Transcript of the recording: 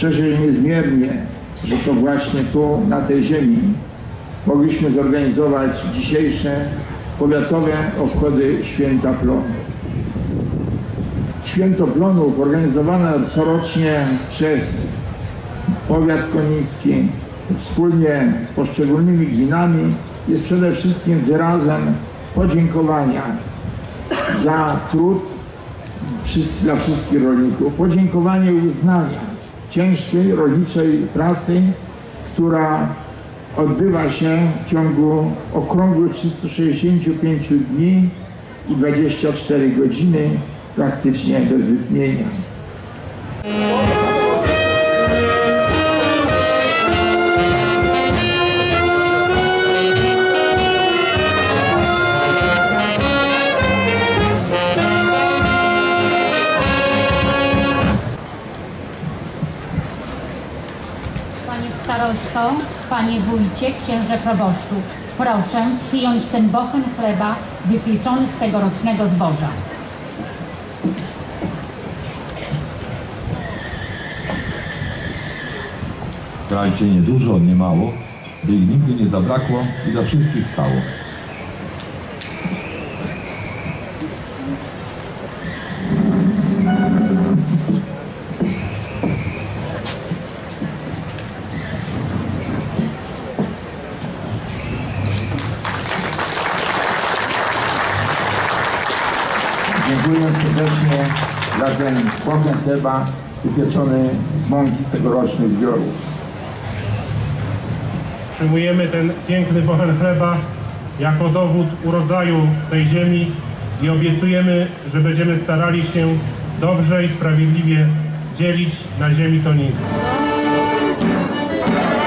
Cieszę się niezmiernie, że to właśnie tu, na tej ziemi, mogliśmy zorganizować dzisiejsze powiatowe obchody Święta Plonów. Święto Plonów organizowane corocznie przez powiat koniński wspólnie z poszczególnymi gminami jest przede wszystkim wyrazem podziękowania za trud dla wszystkich rolników, podziękowania i uznania ciężkiej rolniczej pracy, która odbywa się w ciągu okrągłych 365 dni i 24 godziny praktycznie bez wytchnienia. Panie starosto, panie wójcie, księże proboszczu, proszę przyjąć ten bochen chleba wypieczony z tegorocznego zboża. Dajcie nie dużo, nie mało, by ich nigdy nie zabrakło i dla wszystkich stało. Dziękuję serdecznie za ten bochen chleba wypieczony z mąki z tegorocznych zbiorów. Przyjmujemy ten piękny bochen chleba jako dowód urodzaju tej ziemi i obiecujemy, że będziemy starali się dobrze i sprawiedliwie dzielić na ziemi konińskiej.